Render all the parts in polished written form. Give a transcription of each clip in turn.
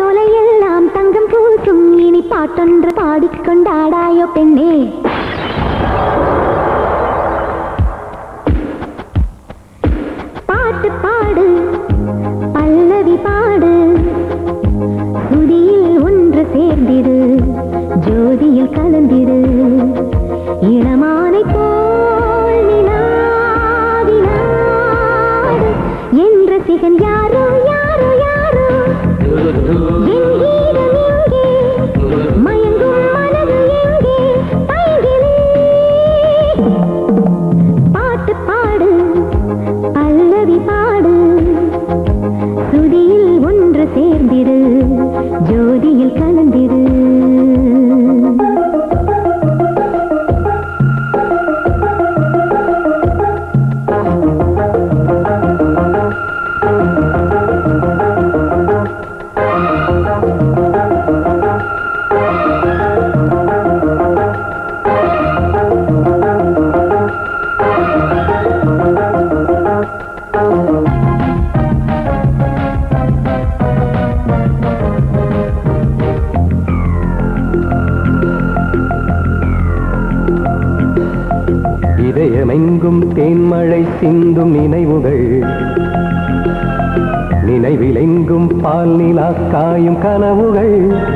சோலையெல்லாம் தங்கம் பூசும் இனி பாட்டொன்று பாடிக்கொண்டாடாயோ பெண்ணே. பாட்டு பாடு பல்லவி பாடு சுதியில் ஒன்று சேர்ந்திடு ஜோதியில் கலந்திடு இளமானை போல் நிலாவினாடு என்ற சிகன் யாரோ யாரோ யாரோ என் கீதம் எங்கே மயங்கும் மனது எங்கே பைகிலே. பாட்டு பாடு பல்லவி பாடு சுதியில் ஒன்று சேர்ந்திடு ஜோதியில் கலந்திடு. இதயமெங்கும் தேன்மழை சிந்தும் நினைவுகள் நினைவிலெங்கும் பால் நிலா காயும் கனவுகள்.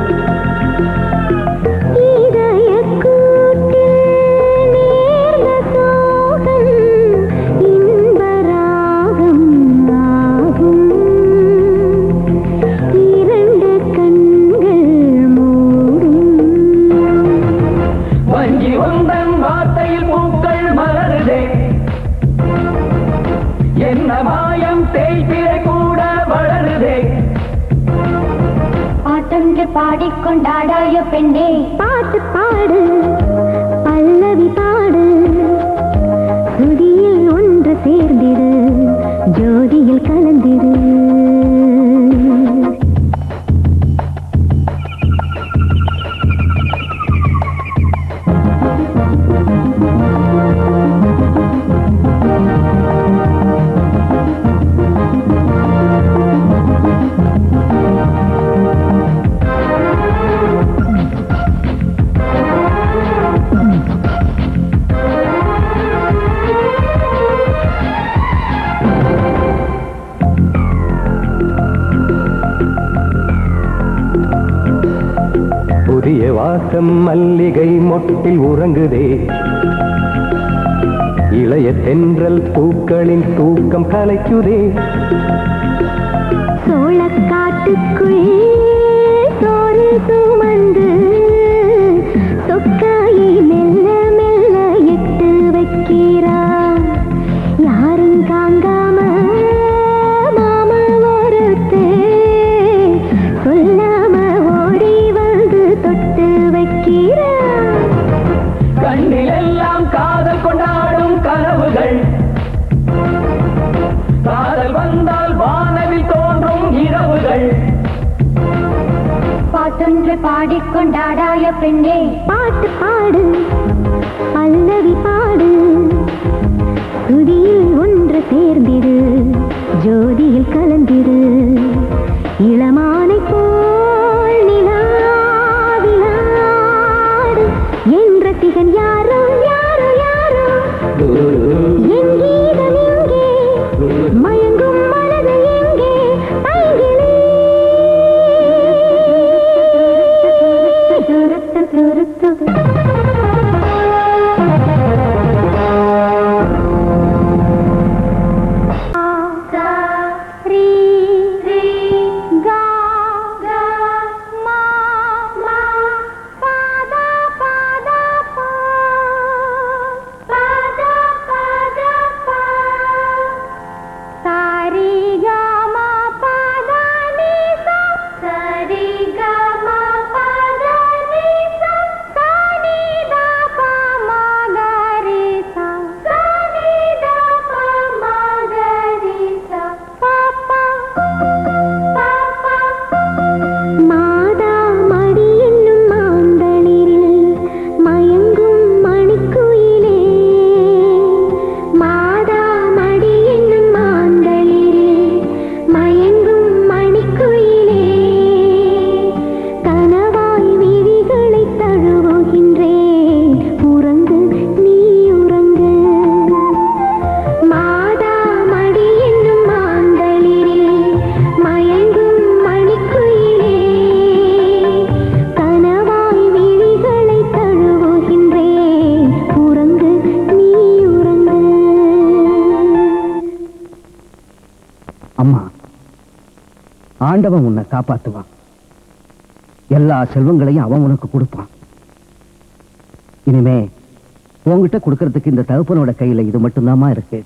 பாடிக்கொண்டாடாயோ பெண்ணே. பாட்டு பாடு பல்லவி பாடு சுதியில் ஒன்று சேர்ந்திடு ஜோதியில் கலந்திடு. புதிய வாசம் மல்லிகை மொட்டில் உறங்குதே இளைய தென்றல் பூக்களின் தூக்கம் கலைக்குதே. சோளக்காட்டுக்குள் சோறு சுமந்து சொக்காயை மெல்ல மெல்ல எட்டு வைக்கிறார் யாரும் காங்காம மாமா ஒருத்தே சொல்லாம ஓடி வந்து தொட்டு வைக்கிறார். கண்ணிலெல்லாம் காதல் கொண்டாடும் கனவுகள் காதல் வந்தால் வானவில் தோன்றும் இரவுகள். பாட்டொன்று பாடிக்கொண்டாடாய பெண்ணே. பாட்டு பாடு பல்லவி பாடு சுதியில் ஒன்று சேர்ந்திடு ஜோதியில் கலந்திடு இளமானை போல் நிலாவினாடு என்ற சிகன் யாரோ யாரோ யாரோ என் கீதம் எங்கே மயங்கும் மனது எங்கே பைகிலே. Ga ஆண்டவன் உன்னை காப்பாத்துவான். எல்லா செல்வங்களையும் அவன் உனக்கு கொடுப்பான். இனிமே உன்கிட்ட கொடுக்கறதுக்கு இந்த தகப்பனோட கையில இது மட்டும்தாமா இருக்கு.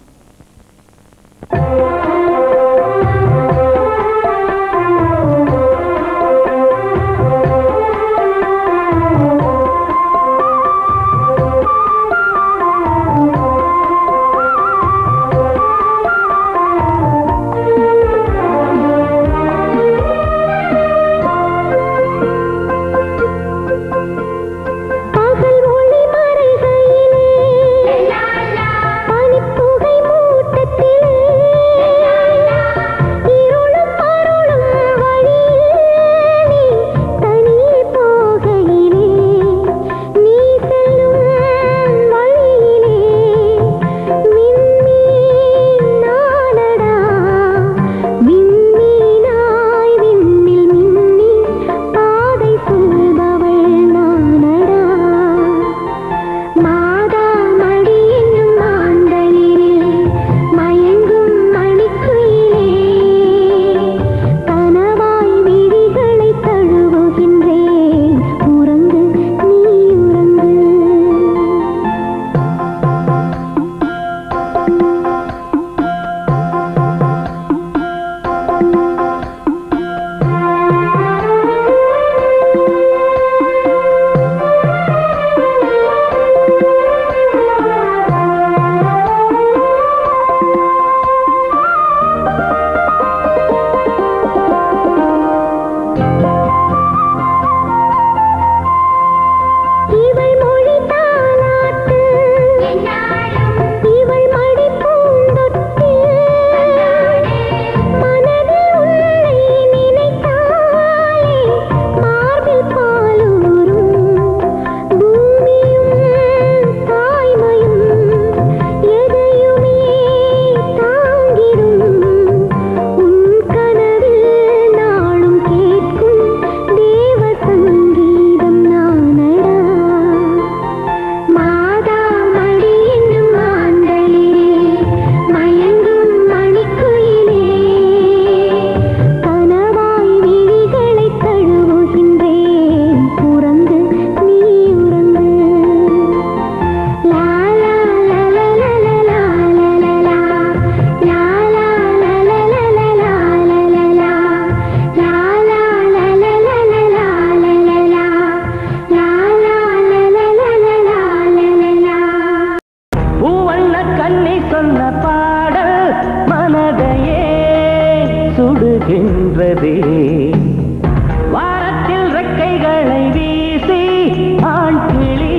வாரத்தில் ரெக்கைகளை வீசி ஆண் கிளி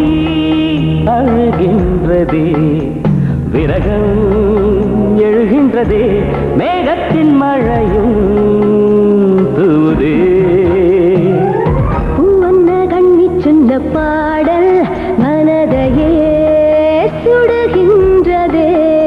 அழுகின்றதே, விரகம் எழுகின்றதே, மேகத்தின் மழையும் தூதே. பூவண்ண கண்ணி சொன்ன பாடல் மனதையே சுடுகின்றதே.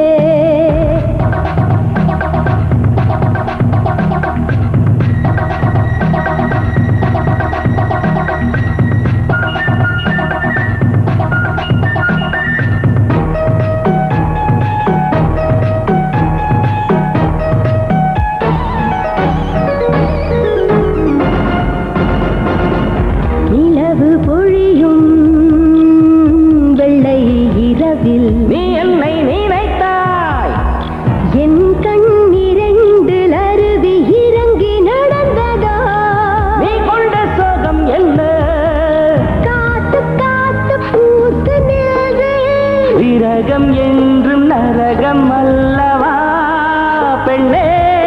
நீ என்னை நினைத்தாய், என் கண்ணிரண்டில் அருவி இறங்கி நடந்ததோ, நீ கொண்ட சோகம் என்ன, காத்து காத்து பூத்து நின்று விரகம் என்றும் நரகம் அல்லவா பெண்ணே.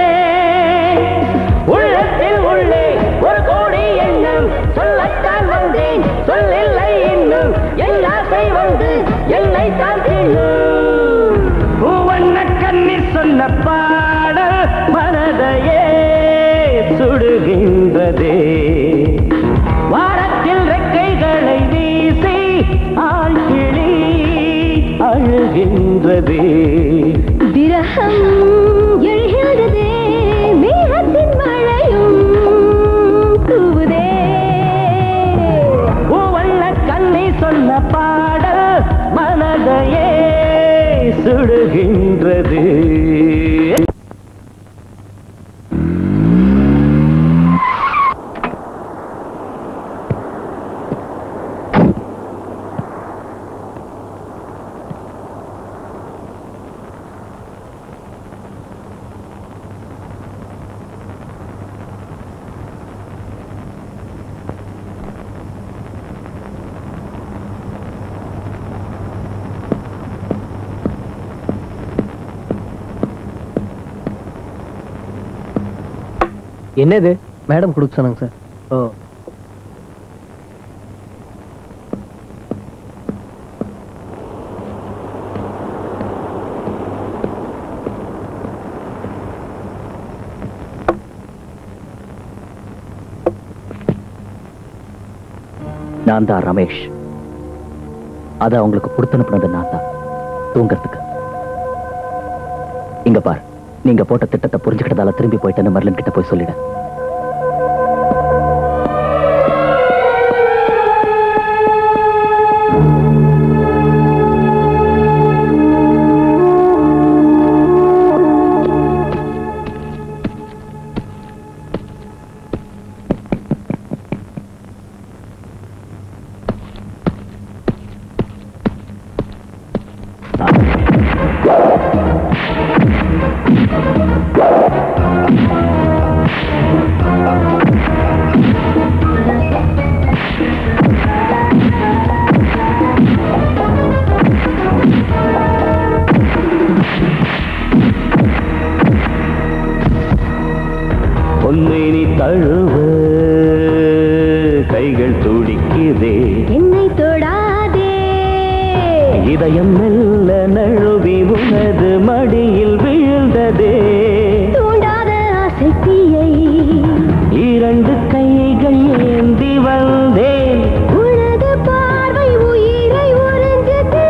உள்ளத்தில் உள்ளே ஒரு கோடி எண்ணம் சொல்லத்தான் வந்தேன், சொல்லில்லை இன்னும் என் ஆசை வந்து என்னை தாக்கினும். பூவண்ண கண்ணீர் சொன்ன பாடல் மனதையே சுடுகின்றதே. வாரத்தில் ரெக்கைகளை வீசி ஆண் கிளி அழுகின்றதே. விரகம் எழுகின்றதே, மேகத்தின் மழையும் தூவுதே. பூவண்ண கண்ணீர் சொன்ன பாடல் மனதையே சுடுகின்றது. என்னது? மேடம் கொடுக்க சொன்னாங்க சார். ஓ, நான் தான் ரமேஷ். அதை அவங்களுக்கு கொடுத்து அனுப்புனது நான் தான், தூங்கறதுக்கு. இங்க பார், நீங்க போட்ட திட்டத்தை புரிஞ்சுக்கிட்டதால திரும்பி போயிட்டேன்னு மர்லின் கிட்ட போய் சொல்லிட. இதயம் மெல்ல நழுவி உனது மடியில் வீழ்ந்ததே. தூண்டாத ஆசையை இரண்டு கைகள் ஏந்தி வந்தேன். உனது பார்வை உயிரை உறிஞ்சது.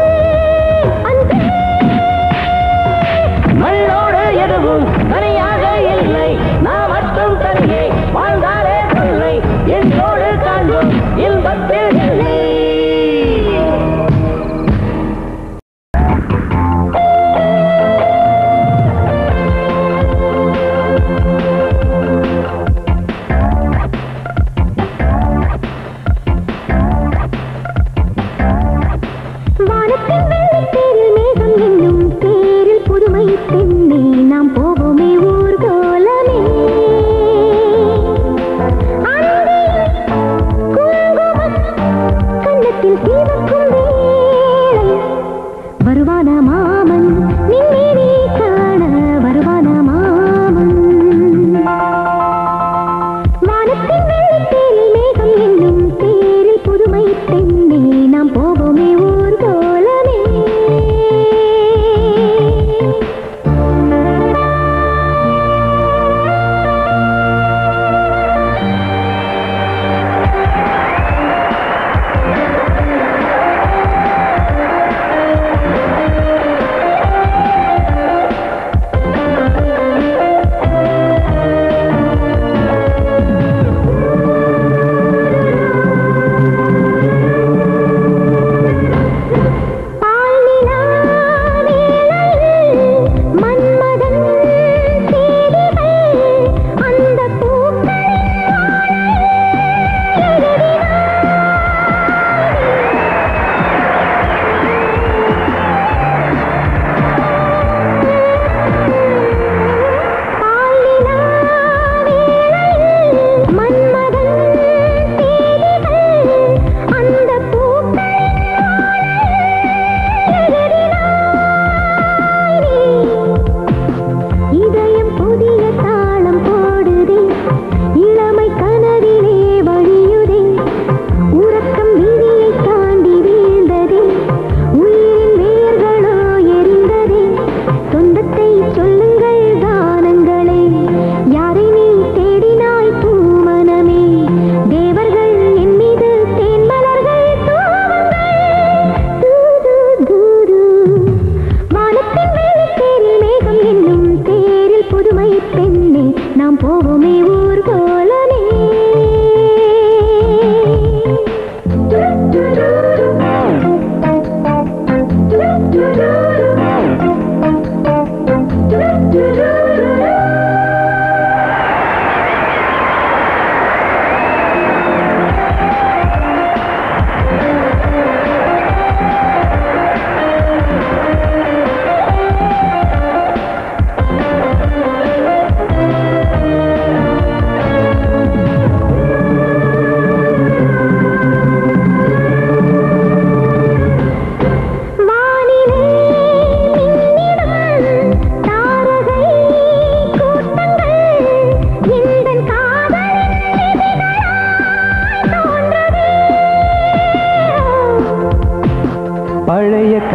மண்ணோடு எதுவும் தனியாக இல்லை, நான் மட்டும் தனியே வாழ்ந்தாலே தொல்லை. என்னோடு காண்போம் இன்பத்தில் இல்லை.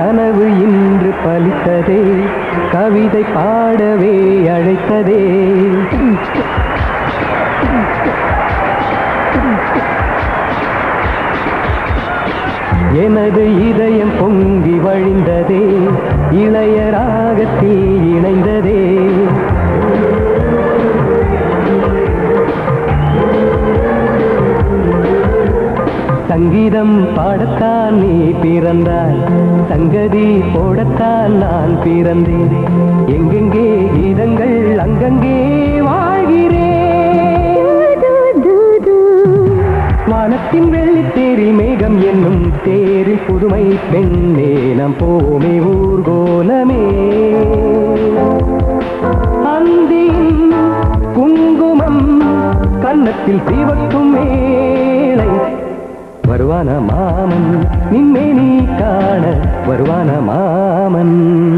கனவு இன்று பலித்ததே கவிதை பாடவே அழைத்ததே எனது இதயம் பொங்கி வழிந்ததே இளைய ராகத்தில் இணைந்ததே சங்கீதம் பாடத்தான் நீ பிறந்தாய் சங்கதி போடத்தான் நான் பிறந்தேன் எங்கெங்கே கீதங்கள் அங்கங்கே வாழ்கிறேன் வானத்தின் வெள்ளித்தேரில் மேகம் என்னும் தேரில் புதுமை பெண்ணே நாம் போமே ஊர்கோலமே அந்தியின் குங்குமம் கன்னத்தில் சிவக்கும் மேலை வருவான மாமன் நின்மே நீ காண வருவான மாமன்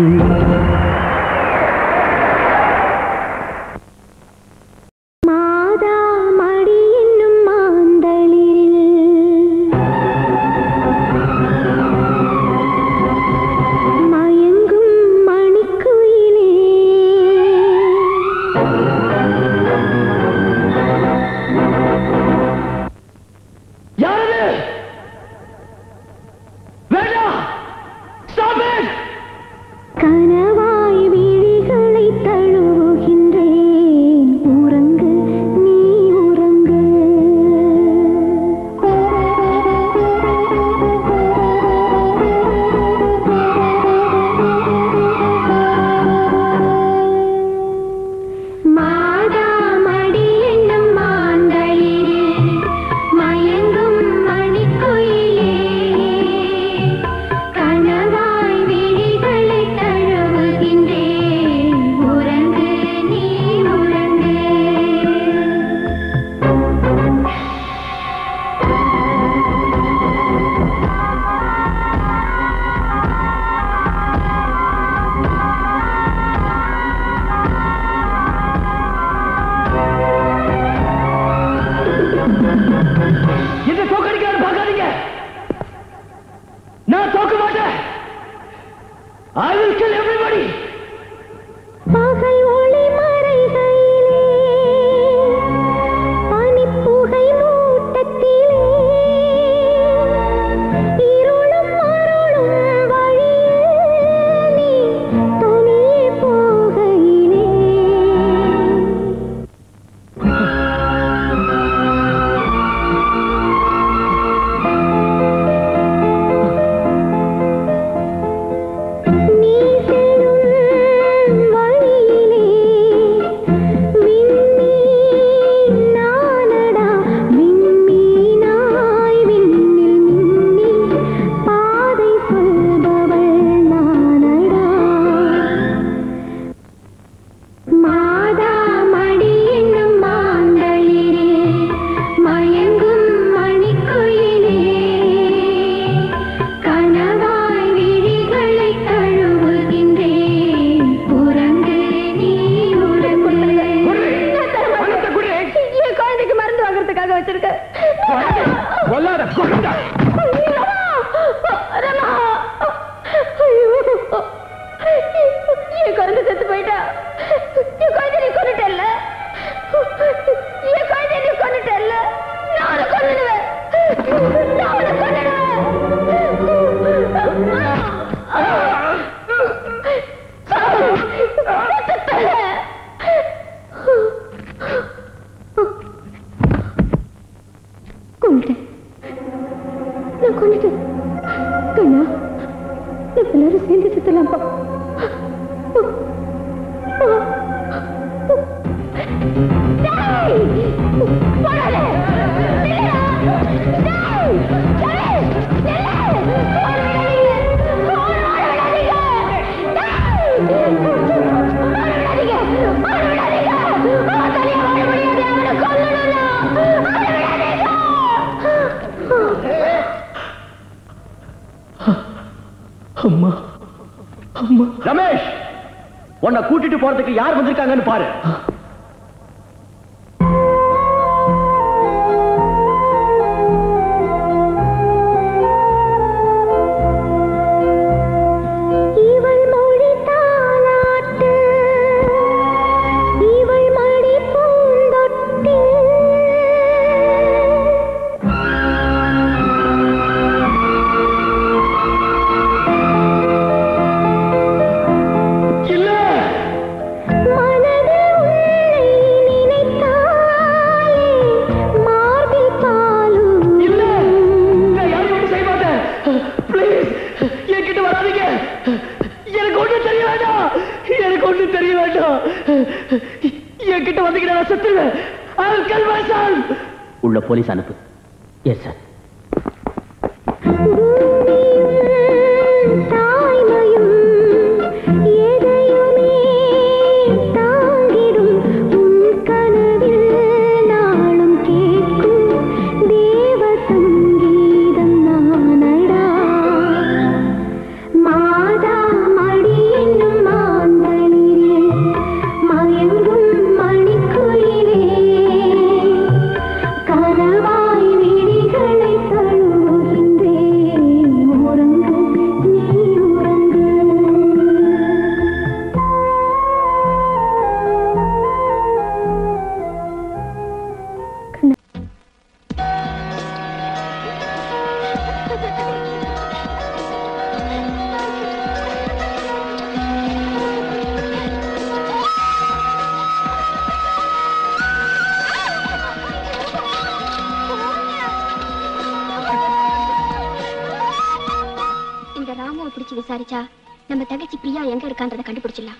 ரமேஷ், உன்னை கூட்டிட்டு போறதுக்கு யார் வந்திருக்காங்கன்னு பாரு. உள்ள போலீஸ் அனுப்பு. Yes sir. விசாரிச்சா நம்ம தங்கச்சி பிரியா எங்க இருக்கான்றத கண்டுபிடிச்சிடலாம்.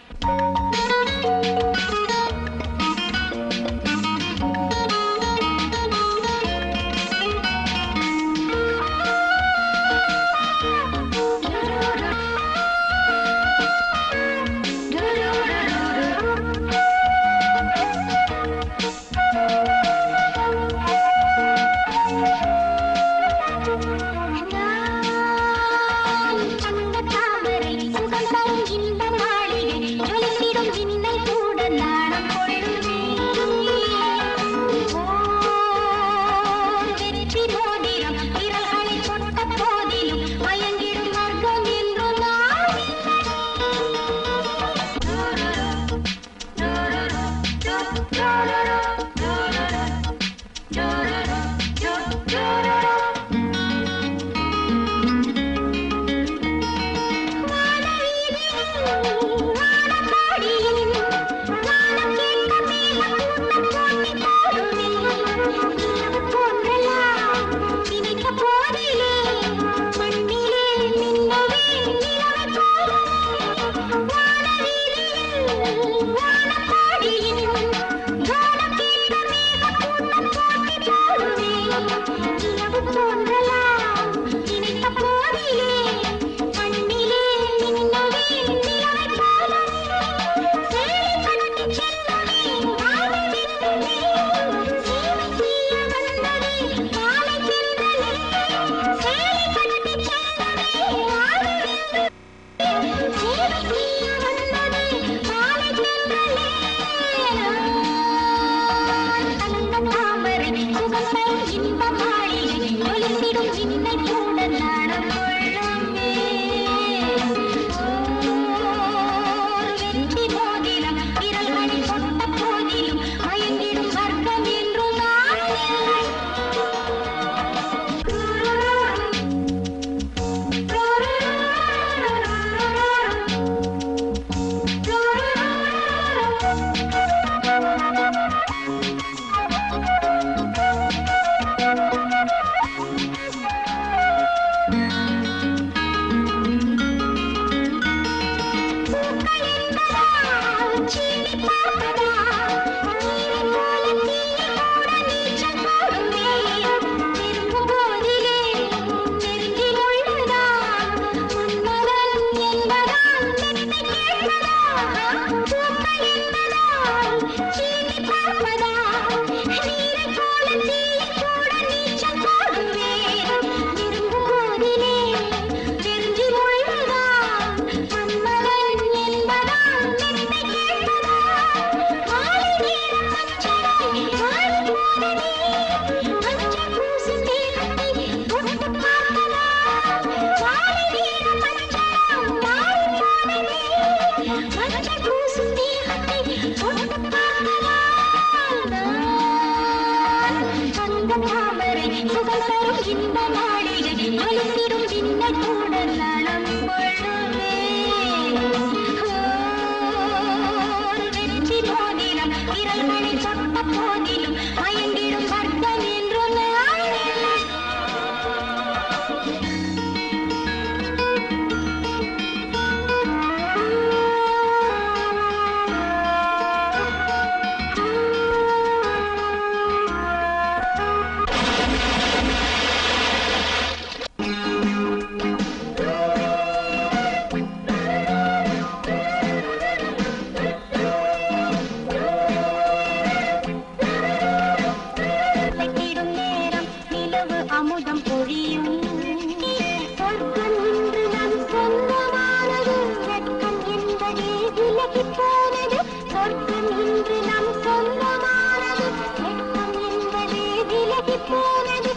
போனது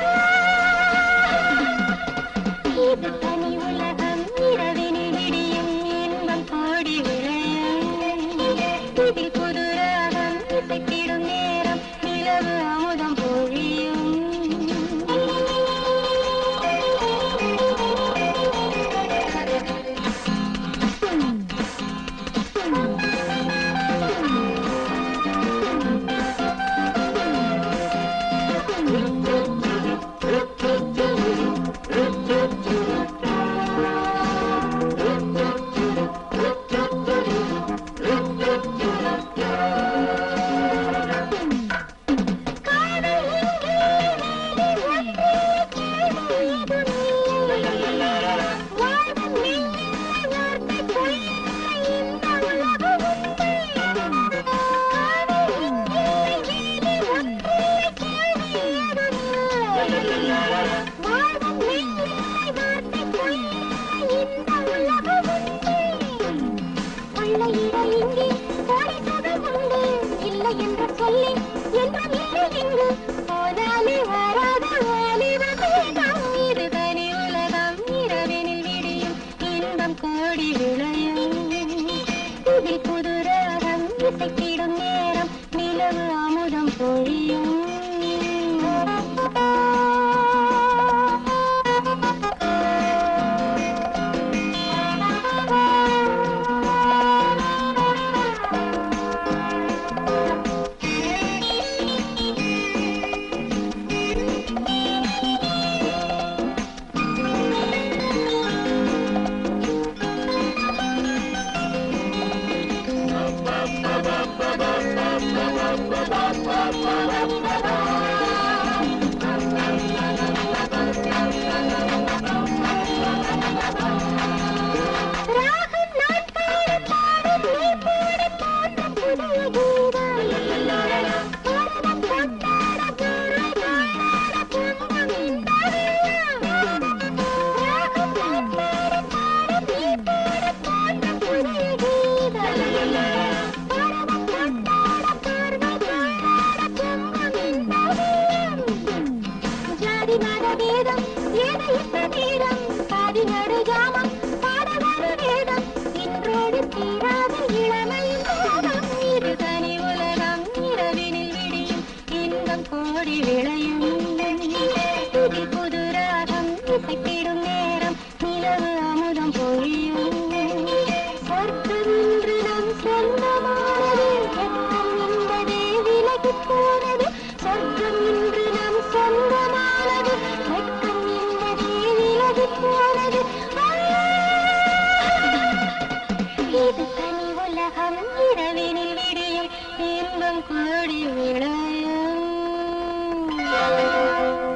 இது தனி உலகம் இரவினில் விடியும் இன்பம் கோடி விளையும் இதில் புது ராகம் இசைத்திடும் நேரம் நிலவு அமுதம் பொழியும் கோடி விளையும் இதில் புது ராகம் இசைத்திடும் நேரம் நிலவு அமுதம் பொழியும் கோடி விளையும் இதில் புது ராகம் இசைத்திடும் நேரம் நிலவு அமுதம் பொழியும் சொர்க்கம் இன்று நம் சொந்தமானது வெட்கம் என்பதே விலகி போனது சொர்க்கம் இன்று நம் சொந்தமானது வெட்கம் என்பதே விலகி போனது இது தனி உலகம் இரவினில் விடியும் இன்பம் கோடி விளையும்